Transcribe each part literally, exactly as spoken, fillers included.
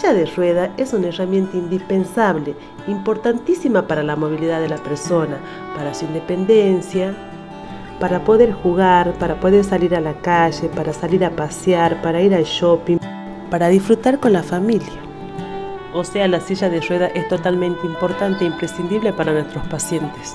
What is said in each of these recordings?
silla de rueda es una herramienta indispensable, importantísima para la movilidad de la persona, para su independencia, para poder jugar, para poder salir a la calle, para salir a pasear, para ir al shopping, para disfrutar con la familia. O sea, la silla de rueda es totalmente importante e imprescindible para nuestros pacientes.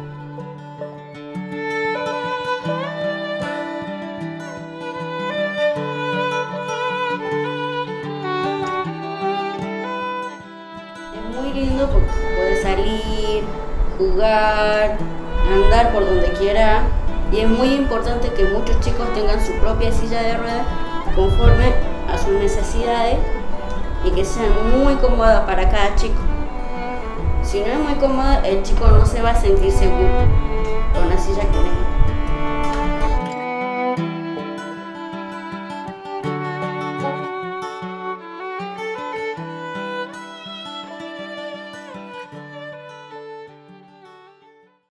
Es muy lindo porque puede salir, jugar, andar por donde quiera, y es muy importante que muchos chicos tengan su propia silla de ruedas conforme a sus necesidades y que sean muy cómodas para cada chico. Si no es muy cómoda, el chico no se va a sentir seguro con la silla que tenga.